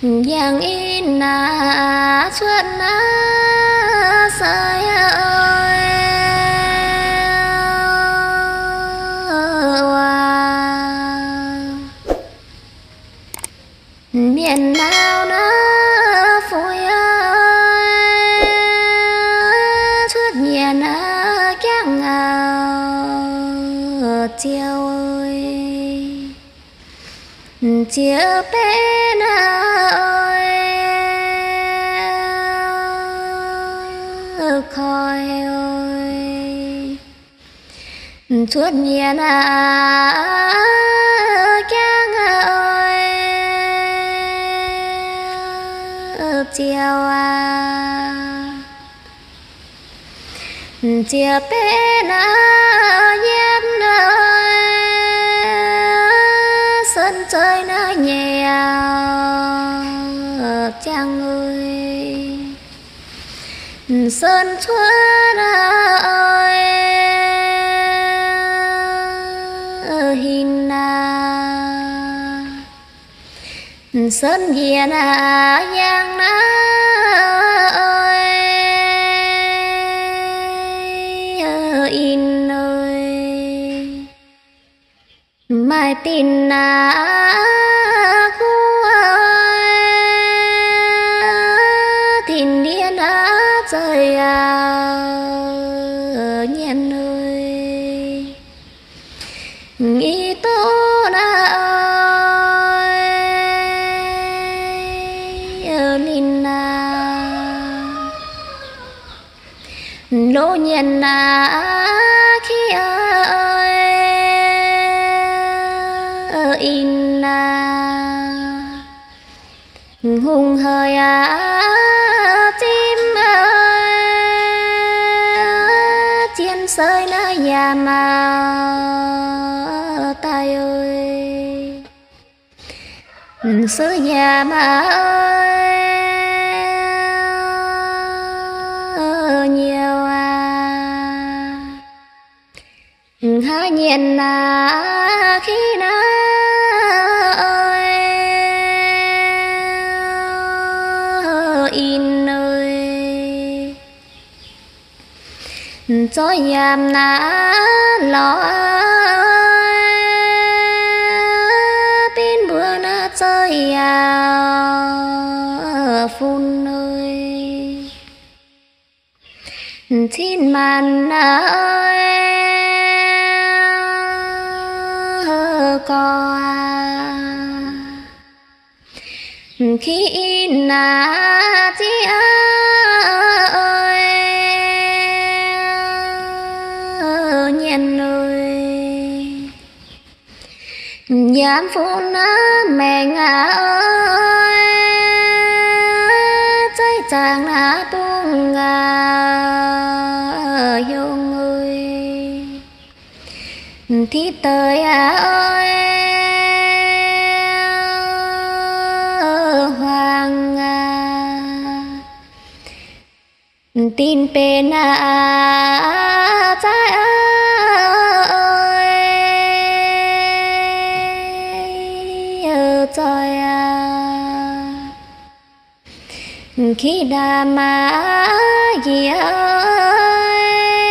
Giang in na xuân na say ơi miền nào na phôi ơi suốt nhà na chẳng ngào chiều ơi chiều bé na khói ơi suốt nhà na chẳng ơi chiều chiều bé na nhét ơi sân chơi na nhẹ chàng ơi sơn xuân ơi hình sơn về na giang na ơi in ơi mai tin na khu ơi thìn điên na trời nhiên ơi nghĩ tô na ơi linh na lô nhiên na khi ơi in na hùng hơi chim ơi chiên sơi na nhà mà tay ơi sơi nhà mà ơi nhiều hai nhiên khi na in ơi cho yam na lo pin bữa na chơi phun ơi thiên màn ơi có khi na chi ơi nhân ơi dám phun na mẹ ngà ơi trái chàng na tung ngà dông ơi thi tới ơi hoàng tin pe na trái ơi trời khi đà mà gì ơi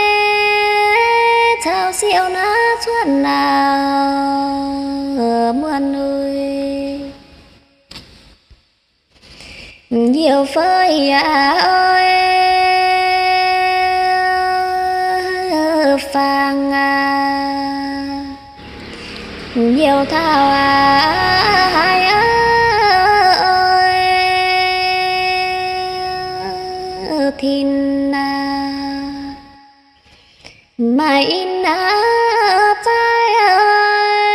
sao siêu na xuân nào muôn ơi nhiều phơi ơi phàng nhiều thao hai ơi thìn mai in trái ơi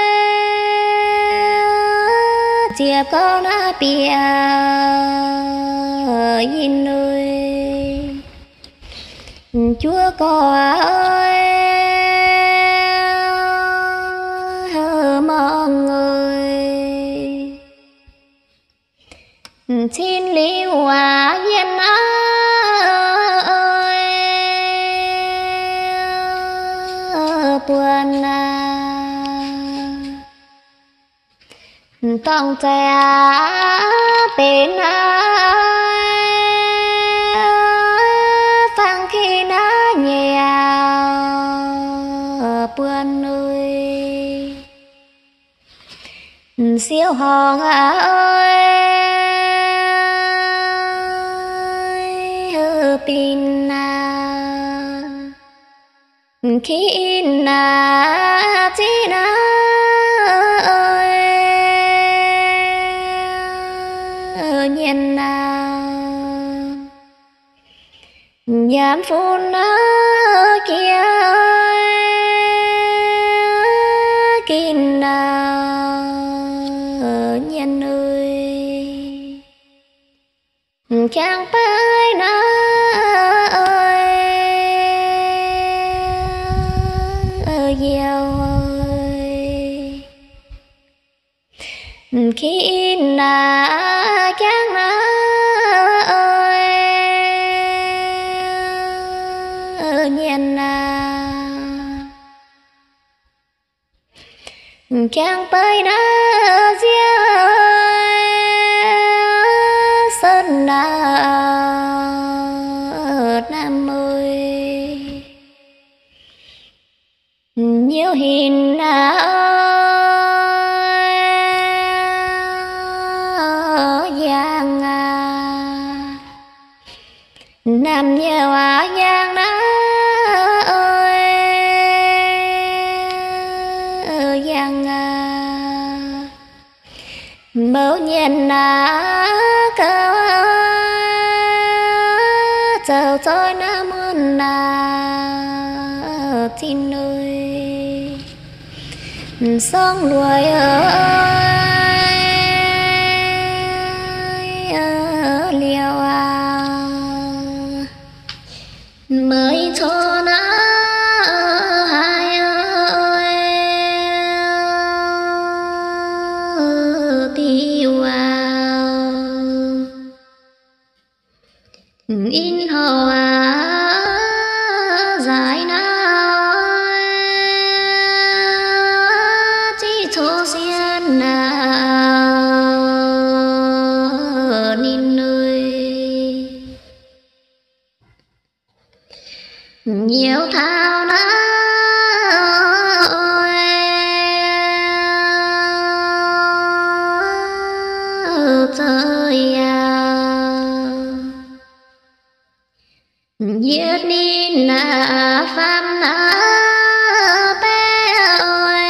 chia con bia in ơi chúa có ơi mọi người xin liêu yên ơi buồn tòng trẻ tên phang khi nó nhẹ bươn ơi siêu hòn ơi pin khi na chỉ na nhiên nhám phun kia kín nhiên ơi chẳng phải na gieo ơi khi na chẳng na ơi nhiên chẳng phải na gieo sơn nam ơi nhiều hình giang nam nhiều giang na ơi giang mẫu nhiên cơ chờ tôi nam ơn tin ơi sông lùi ơi liều mới cho nó hai ơi tiêu in hồ dài na chỉ cho xiên nín ơi nhiều thao na trời giết nín phàm na bé ơi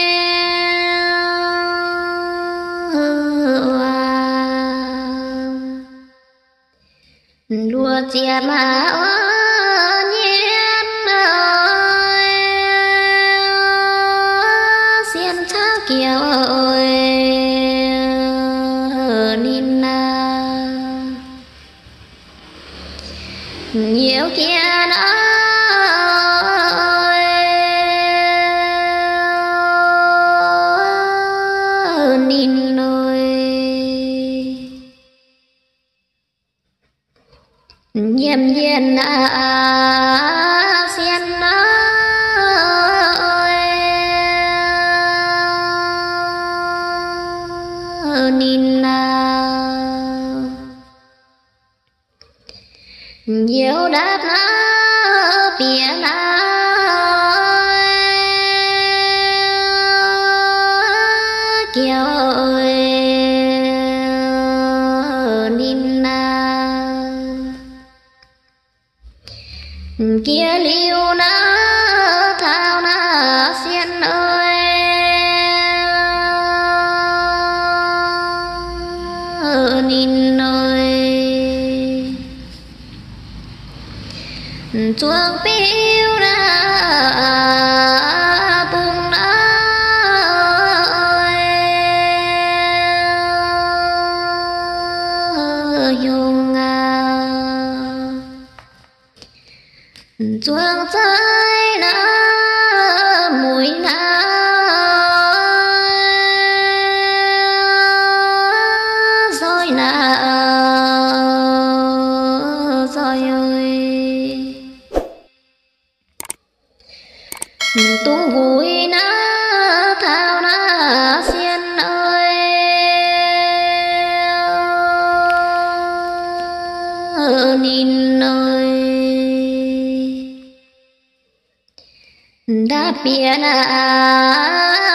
lúa chia mà nhiên ơi xiên tháo kiều ơi nín nhiều kia nó nín ơi nhầm nhiên xiên nó nín nhiều đáp nó bia nó kiều ơi nín kia liu nó thao nó xiên ơi nín ơi chuông piu na bung na dùng chuông trái na mùi na rồi na rồi ơi tung vui na thao na xiên ơi biển